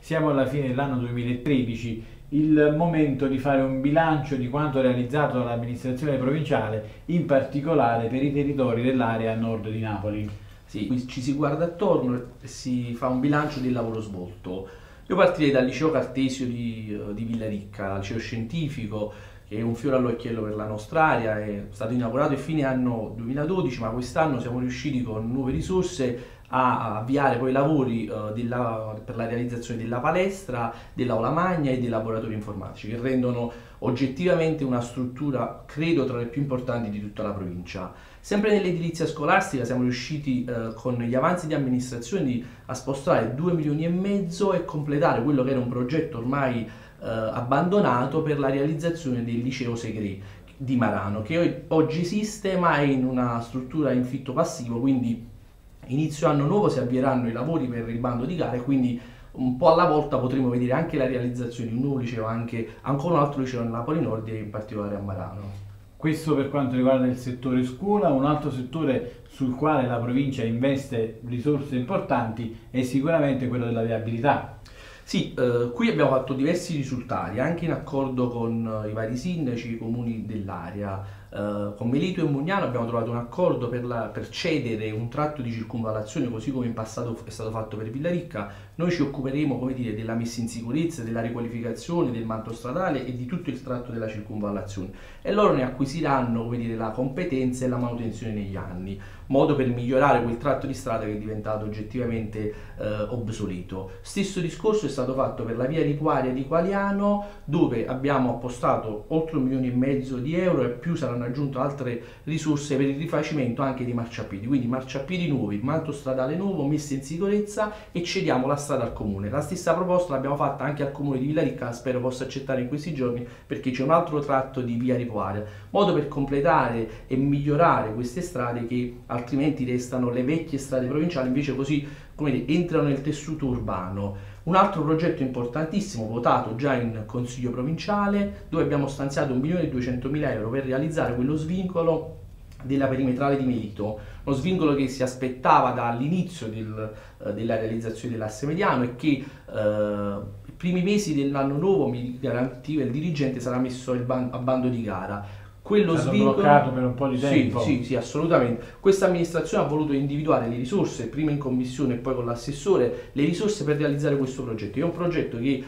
siamo alla fine dell'anno 2013, il momento di fare un bilancio di quanto realizzato dall'amministrazione provinciale, in particolare per i territori dell'area nord di Napoli. Sì, qui ci si guarda attorno e si fa un bilancio del lavoro svolto. Io partirei dal liceo Cartesio di Villaricca, liceo scientifico, che è un fiore all'occhiello per la nostra area, è stato inaugurato a fine anno 2012, ma quest'anno siamo riusciti con nuove risorse a avviare poi i lavori per la realizzazione della palestra, dell'aula magna e dei laboratori informatici, che rendono oggettivamente una struttura, credo, tra le più importanti di tutta la provincia. Sempre nell'edilizia scolastica siamo riusciti con gli avanzi di amministrazione a spostare 2,5 milioni e completare quello che era un progetto ormai abbandonato per la realizzazione del liceo Segre di Marano, che oggi esiste ma è in una struttura in fitto passivo, quindi inizio anno nuovo si avvieranno i lavori per il bando di gare, quindi un po' alla volta potremo vedere anche la realizzazione di un nuovo liceo, anche ancora un altro liceo a Napoli Nord e in particolare a Marano. Questo per quanto riguarda il settore scuola. Un altro settore sul quale la provincia investe risorse importanti è sicuramente quello della viabilità. Sì, qui abbiamo fatto diversi risultati, anche in accordo con i vari sindaci, i comuni dell'area. Con Melito e Mugnano abbiamo trovato un accordo per cedere un tratto di circonvallazione, così come in passato è stato fatto per Villaricca. Noi ci occuperemo, come dire, della messa in sicurezza, della riqualificazione del manto stradale e di tutto il tratto della circonvallazione, e loro ne acquisiranno, come dire, la competenza e la manutenzione negli anni, modo per migliorare quel tratto di strada che è diventato oggettivamente obsoleto. Stesso discorso è stato fatto per la via Riquaria di Qualiano, dove abbiamo appostato oltre 1,5 milioni di euro e più saranno aggiunte altre risorse per il rifacimento anche dei marciapiedi, quindi marciapiedi nuovi, manto stradale nuovo, messa in sicurezza, e cediamo la strada al comune. La stessa proposta l'abbiamo fatta anche al comune di Villaricca, spero possa accettare in questi giorni, perché c'è un altro tratto di via Riquaria, modo per completare e migliorare queste strade che altrimenti restano le vecchie strade provinciali, invece così, come dire, entrano nel tessuto urbano. Un altro progetto importantissimo, votato già in Consiglio provinciale, dove abbiamo stanziato 1.200.000 euro per realizzare quello svincolo della perimetrale di Melito, uno svincolo che si aspettava dall'inizio della realizzazione dell'asse mediano e che i primi mesi dell'anno nuovo, mi garantiva il dirigente, sarà messo a bando di gara. Quello è stato svincolo bloccato per un po' di tempo. Sì, assolutamente. Questa amministrazione ha voluto individuare le risorse, prima in commissione e poi con l'assessore, le risorse per realizzare questo progetto. È un progetto che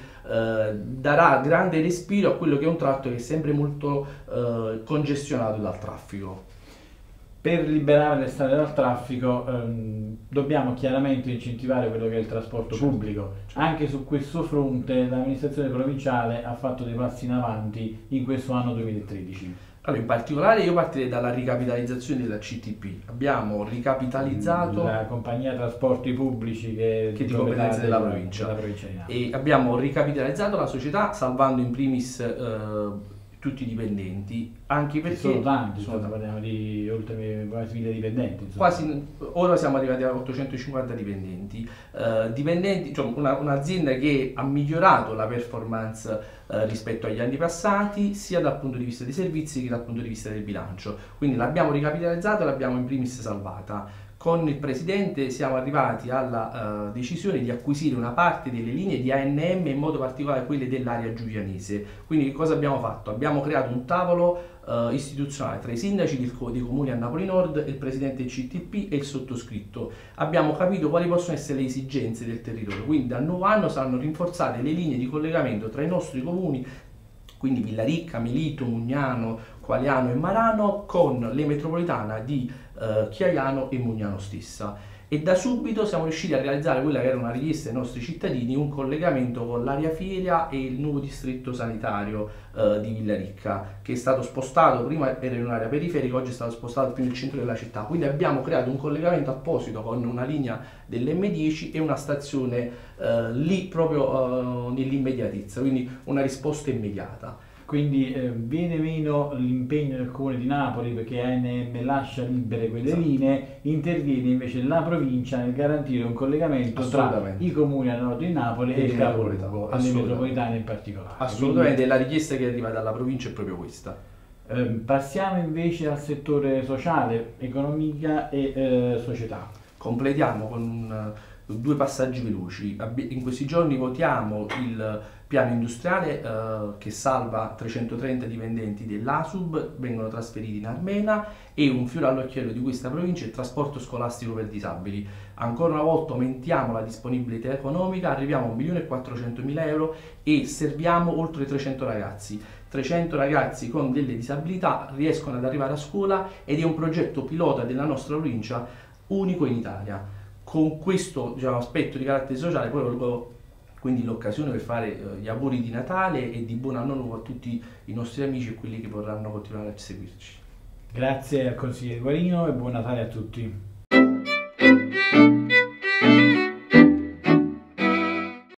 darà grande respiro a quello che è un tratto che è sempre molto congestionato dal traffico. Per liberare le strade dal traffico dobbiamo chiaramente incentivare quello che è il trasporto pubblico. Anche su questo fronte l'amministrazione provinciale ha fatto dei passi in avanti in questo anno 2013. Allora, in particolare io partirei dalla ricapitalizzazione della CTP. Abbiamo ricapitalizzato la compagnia trasporti pubblici che è di competenza della provincia di Napoli. E abbiamo ricapitalizzato la società salvando in primis tutti i dipendenti, anche perché sono tanti, parliamo di oltre quasi 1.000 dipendenti. Ora siamo arrivati a 850 dipendenti, cioè un'azienda che ha migliorato la performance rispetto agli anni passati, sia dal punto di vista dei servizi che dal punto di vista del bilancio. Quindi l'abbiamo ricapitalizzata e l'abbiamo in primis salvata. Con il Presidente siamo arrivati alla decisione di acquisire una parte delle linee di ANM, in modo particolare quelle dell'area giulianese. Quindi che cosa abbiamo fatto? Abbiamo creato un tavolo istituzionale tra i sindaci dei comuni a Napoli Nord, il Presidente del CTP e il sottoscritto. Abbiamo capito quali possono essere le esigenze del territorio, quindi dal nuovo anno saranno rinforzate le linee di collegamento tra i nostri comuni, quindi Villaricca, Melito, Mugnano, Qualiano e Marano, con le metropolitane di Chiaiano e Mugnano stessa. E da subito siamo riusciti a realizzare quella che era una richiesta dei nostri cittadini, un collegamento con l'area Fiera e il nuovo distretto sanitario di Villaricca, che è stato spostato, prima era in un'area periferica, oggi è stato spostato più nel centro della città. Quindi abbiamo creato un collegamento apposito con una linea dell'M10 e una stazione lì proprio nell'immediatezza, quindi una risposta immediata. Quindi viene meno l'impegno del Comune di Napoli, perché ANM lascia libere quelle linee, interviene invece la provincia nel garantire un collegamento tra i comuni a nord di Napoli e il capoluogo, e le metropolitane in particolare. Assolutamente, quindi la richiesta che arriva dalla provincia è proprio questa. Passiamo invece al settore sociale, economica e società. Completiamo con due passaggi veloci. In questi giorni votiamo il piano industriale che salva 330 dipendenti dell'ASUB, vengono trasferiti in Armena, e un fiore all'occhiello di questa provincia è il trasporto scolastico per disabili. Ancora una volta aumentiamo la disponibilità economica, arriviamo a 1.400.000 euro e serviamo oltre 300 ragazzi. 300 ragazzi con delle disabilità riescono ad arrivare a scuola ed è un progetto pilota della nostra provincia unico in Italia. Con questo, diciamo, aspetto di carattere sociale poi colgo quindi l'occasione per fare gli auguri di Natale e di buon anno nuovo a tutti i nostri amici e quelli che vorranno continuare a seguirci. Grazie al consigliere Guarino e buon Natale a tutti.